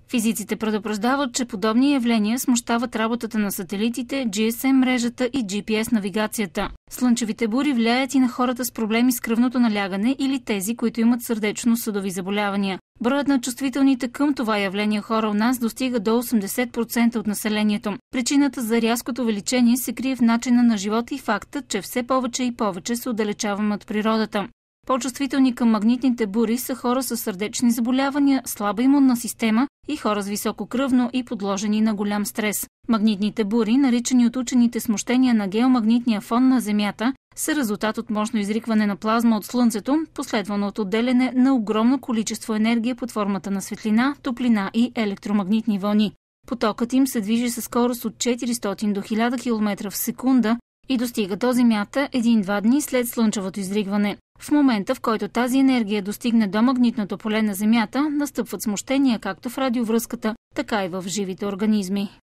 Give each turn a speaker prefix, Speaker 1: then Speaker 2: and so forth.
Speaker 1: Физиците предупреждават, че подобни явления смущават работата на сателитите, GSM мрежата и GPS навигацията. Слънчевите бури влияят и на хората с проблеми с кръвното налягане или тези, които имат сърдечно-съдови заболявания. Броят на чувствителните към това явление хора у нас достига до 80% от населението. Причината за рязкото увеличение се крие в начина на живота и факта, че все повече и повече се отдалечаваме от природата. По-чувствителни към магнитните бури са хора с сърдечни заболявания, слаба имунна система и хора с високо кръвно и подложени на голям стрес. Магнитните бури, наричани от учените смущения на геомагнитния фон на Земята, са резултат от мощно изригване на плазма от Слънцето, последвано от отделяне на огромно количество енергия под формата на светлина, топлина и електромагнитни вълни. Потокът им се движи със скорост от 400 до 1000 км в секунда и достига до Земята 1-2 дни след слънчевото изригване. В момента, в който тази енергия достигне до магнитното поле на Земята, настъпват смущения както в радиовръзката, така и в живите организми.